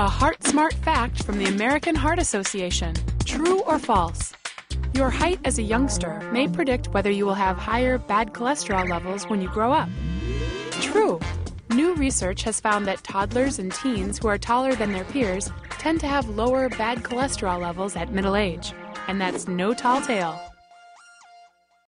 Heart Smart fact from the American Heart Association. True or false? Your height as a youngster may predict whether you will have higher bad cholesterol levels when you grow up. True. New research has found that toddlers and teens who are taller than their peers tend to have lower bad cholesterol levels at middle age. And that's no tall tale.